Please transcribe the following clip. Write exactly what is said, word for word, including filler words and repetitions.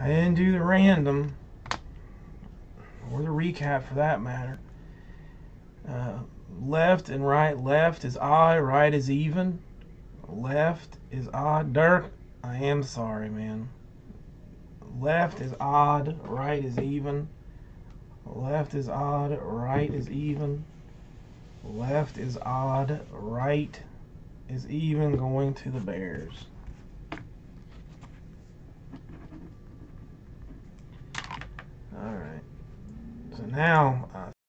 I didn't do the random, or the recap for that matter. Uh, left and right. Left is odd, right is even. Left is odd. Dirk, I am sorry, man. Left is odd, right is even. Left is odd, right is even. Left is odd, right is even, going to the Bears. Alright. So now, uh,